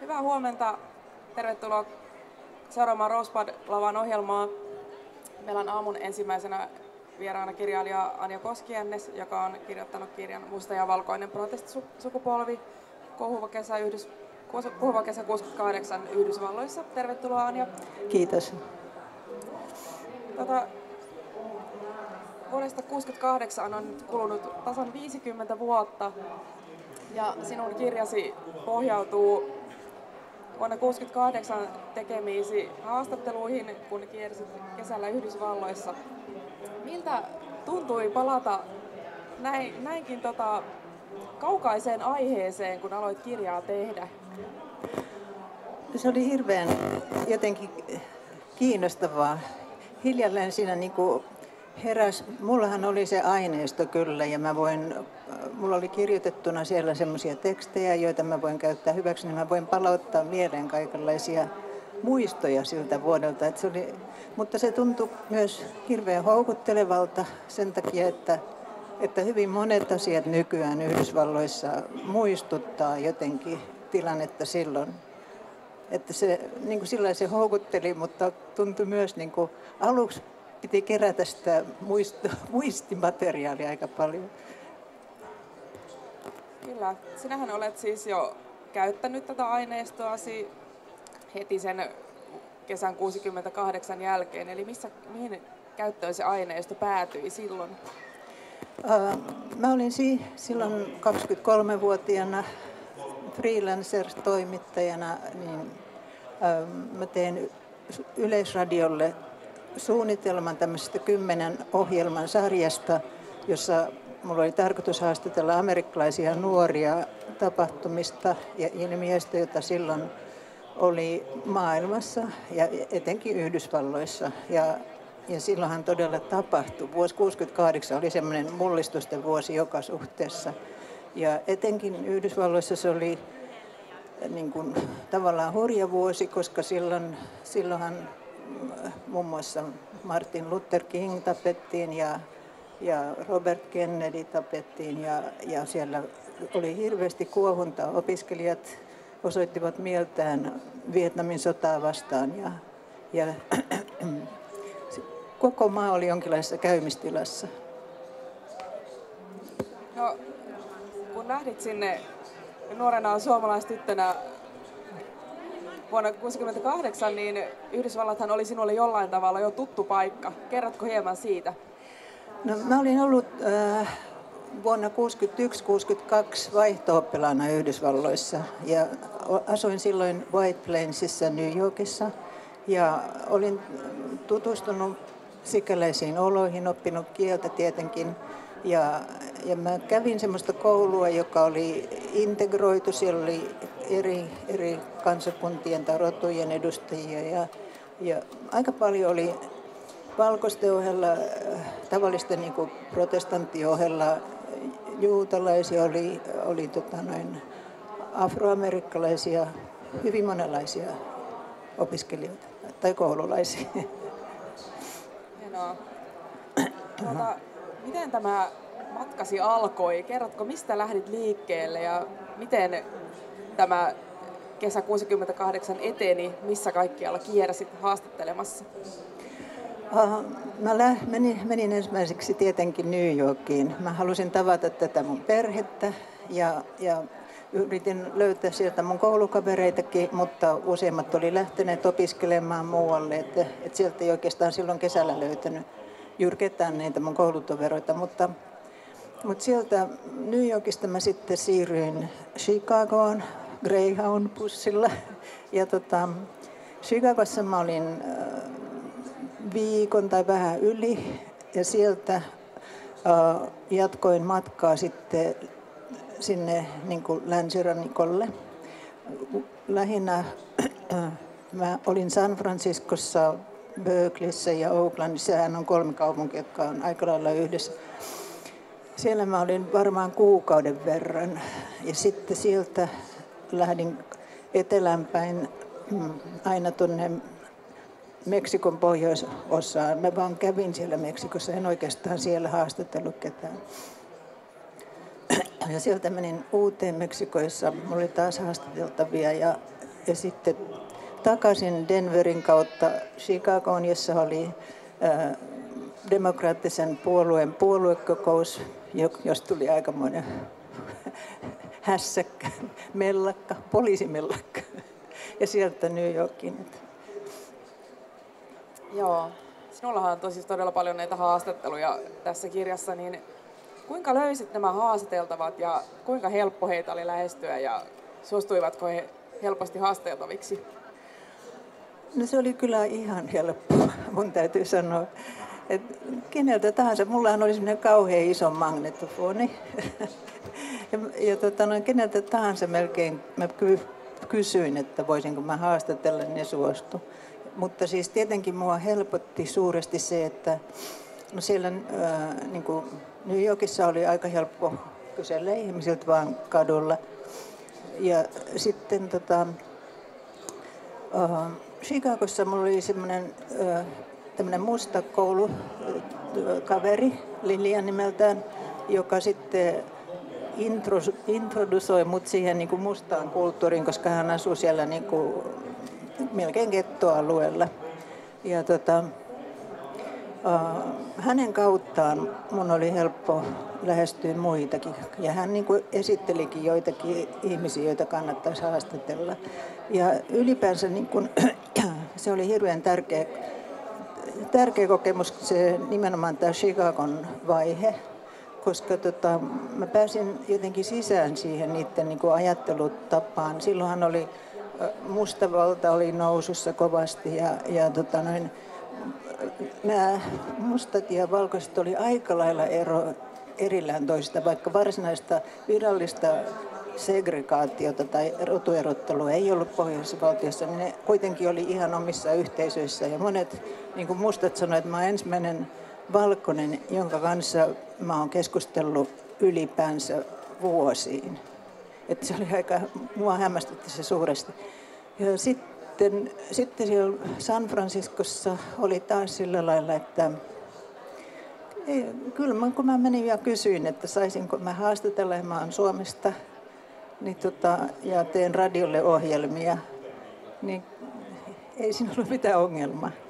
Hyvää huomenta. Tervetuloa seuraamaan Rosebud-lavan ohjelmaa. Meillä on aamun ensimmäisenä vieraana kirjailija Anja Koskiennes, joka on kirjoittanut kirjan Musta ja valkoinen protestisukupolvi, kohuva kesä 68 Yhdysvalloissa. Tervetuloa, Anja. Kiitos. Vuodesta 1968 on nyt kulunut tasan 50 vuotta ja sinun kirjasi pohjautuu vuonna 1968 tekemiisi haastatteluihin, kun kiersit kesällä Yhdysvalloissa. Miltä tuntui palata näinkin kaukaiseen aiheeseen, kun aloit kirjaa tehdä? Se oli hirveän jotenkin kiinnostavaa. Hiljalleen siinä heräsi. Mullahan oli se aineisto kyllä ja mulla oli kirjoitettuna siellä semmoisia tekstejä, joita mä voin käyttää hyväksi, niin mä voin palauttaa mieleen kaikenlaisia muistoja siltä vuodelta. Mutta se tuntui myös hirveän houkuttelevalta sen takia, että hyvin monet asiat nykyään Yhdysvalloissa muistuttaa jotenkin tilannetta silloin. Että se, sillä se houkutteli, mutta tuntui myös aluksi piti kerätä sitä muistimateriaalia aika paljon. Kyllä. Sinähän olet siis jo käyttänyt tätä aineistoasi heti sen kesän 68 jälkeen. Eli mihin käyttöön se aineisto päätyi silloin? Mä olin silloin 23-vuotiaana freelancer-toimittajana, niin mä tein Yleisradiolle suunnitelman tämmöisestä 10 ohjelman sarjasta, jossa mulla oli tarkoitus haastatella amerikkalaisia nuoria tapahtumista ja ilmiöistä, joita silloin oli maailmassa ja etenkin Yhdysvalloissa. Ja silloinhan todella tapahtui. Vuosi 1968 oli semmoinen mullistusten vuosi joka suhteessa. Ja etenkin Yhdysvalloissa se oli tavallaan hurja vuosi, koska silloinhan muun muassa Martin Luther King tapettiin ja Robert Kennedy tapettiin ja siellä oli hirveästi kuohuntaa. Opiskelijat osoittivat mieltään Vietnamin sotaa vastaan ja koko maa oli jonkinlaisessa käymistilassa. No, kun lähdit sinne nuorena suomalaistyttönä vuonna 1968, niin Yhdysvallathan oli sinulle jollain tavalla jo tuttu paikka. Kerrotko hieman siitä? No, mä olin ollut vuonna 1961-1962 vaihto-oppilaana Yhdysvalloissa ja asuin silloin White Plainsissa New Yorkissa ja olin tutustunut sikäläisiin oloihin, oppinut kieltä tietenkin ja mä kävin semmoista koulua, joka oli integroitu, siellä oli eri kansakuntien tai rotujen edustajia ja aika paljon oli valkoisten ohella, tavallisten protestanttien ohella juutalaisia, oli afroamerikkalaisia, hyvin monenlaisia opiskelijoita tai koululaisia. Hienoa. Miten tämä matkasi alkoi? Kerrotko, mistä lähdit liikkeelle ja miten tämä kesä 68 eteni, missä kaikkialla kiersit haastattelemassa? Mä menin ensimmäiseksi tietenkin New Yorkiin. Mä halusin tavata tätä mun perhettä ja yritin löytää sieltä mun koulukavereitakin, mutta useimmat oli lähteneet opiskelemaan muualle. Että sieltä ei oikeastaan silloin kesällä löytänyt ketään näitä mun koulutoveroita. Mutta sieltä New Yorkista mä sitten siirryin Chicagoon Greyhound-bussilla. Ja Chicagossa mä olin viikon tai vähän yli ja sieltä jatkoin matkaa sitten sinne länsirannikolle. Lähinnä mä olin San Franciscossa, Berkeleyssä ja Oaklandissa. Sehän on 3 kaupunkia, jotka on aika lailla yhdessä. Siellä mä olin varmaan kuukauden verran ja sitten sieltä lähdin etelänpäin aina tuonne Meksikon pohjoisosaan. Mä vaan kävin siellä Meksikossa, en oikeastaan siellä haastatellut ketään. Ja sieltä menin Uuteen Meksikoon, jossa mulla oli taas haastateltavia ja sitten takaisin Denverin kautta Chicagoon, jossa oli demokraattisen puolueen puoluekokous, josta tuli aikamoinen hässäkkä, mellakka, poliisimellakka, ja sieltä New Yorkiin. Joo, sinullahan on todella paljon näitä haastatteluja tässä kirjassa, niin kuinka löysit nämä haastateltavat ja kuinka helppo heitä oli lähestyä ja suostuivatko he helposti haastateltaviksi? No se oli kyllä ihan helppoa, mun täytyy sanoa. Että keneltä tahansa, mullahan oli semmoinen kauhean iso magnetofoni. Keneltä tahansa melkein mä kysyin, että voisinko mä haastatella, niin ne suostu. Mutta siis tietenkin mua helpotti suuresti se, että no siellä niin kuin New Yorkissa oli aika helppo kysellä ihmisiltä vaan kadulla. Ja sitten Chicagossa mulla oli semmoinen tämmöinen musta koulukaveri, Lilian nimeltään, joka sitten introdusoi mut siihen niin kuin mustaan kulttuuriin, koska hän asui siellä niin kuin melkein gettoalueella. Ja hänen kauttaan mun oli helppo lähestyä muitakin. Ja hän niin kuin esittelikin joitakin ihmisiä, joita kannattaisi haastatella. Ja ylipäänsä niin kuin, se oli hirveän tärkeä kokemus, se nimenomaan tämä Chicagon vaihe, koska mä pääsin jotenkin sisään siihen niiden niin kuin ajattelutapaan. Silloinhan oli mustavalta oli nousussa kovasti ja nämä mustat ja valkoiset oli aika lailla erillään toisista, vaikka varsinaista virallista segregaatiota tai rotuerottelua ei ollut pohjoisessa valtiossa, niin ne kuitenkin oli ihan omissa yhteisöissä. Ja monet niin kuin mustat sanoivat, että mä olen ensimmäinen valkoinen, jonka kanssa mä oon keskustellut ylipäänsä vuosiin. Että se oli aika, mua hämmästytti se suuresti. Ja sitten siellä San Franciscossa oli taas sillä lailla, että kyllä kun mä menin ja kysyin, että saisinko mä haastatella, mä oon Suomesta, niin ja teen radiolle ohjelmia, niin ei siinä ollut mitään ongelmaa.